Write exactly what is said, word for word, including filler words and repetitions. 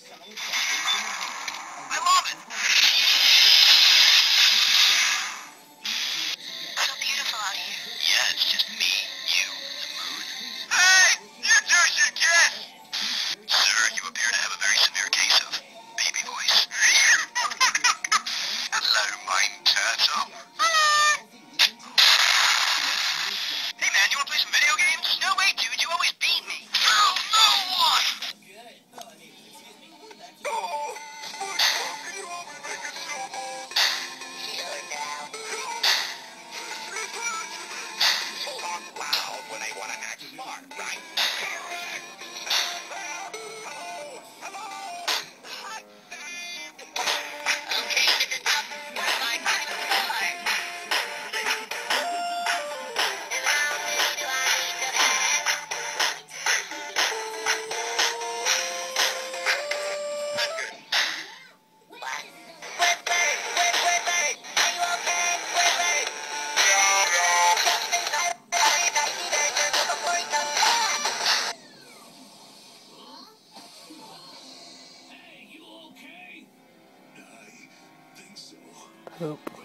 I love it. So beautiful out here. Yeah, it's just me, you, the moon. Hey, you two should kiss. Sir, you appear to have a very severe case of baby voice. Hello, mine turtle. Hey man, you wanna play some video games? No way, dude, you always beat me. Well, no one. When they want to act smart, right? Correct! Hello! Hello! Okay, this is up. My time to start. What? Whippy! Whippy! Are you okay? Whippy! Hope.